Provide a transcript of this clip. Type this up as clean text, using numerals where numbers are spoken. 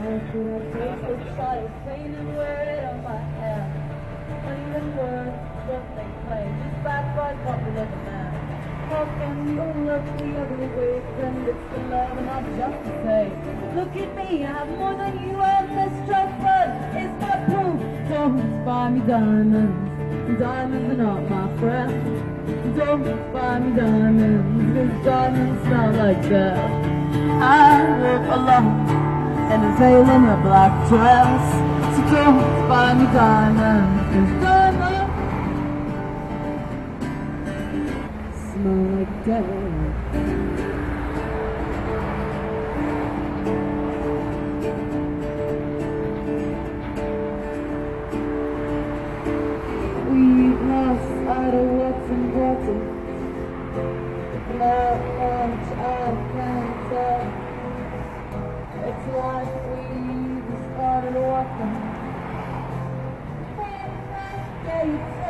How could I taste the shot of pain and wear it on my hair? Not even words, what they play, just bad boy popular demand. How can you look the other way when it's the love and not just to say, look at me, I have more than you and this trust, but it's not proof. Don't buy me diamonds, diamonds are not my friend. Don't buy me diamonds, cause diamonds smell like death. I live alone in a veil in a black dress, so don't buy me diamonds, cause diamonds smell like death. We lost out of what's important. Not much I can tell. It's like we started walking. Gates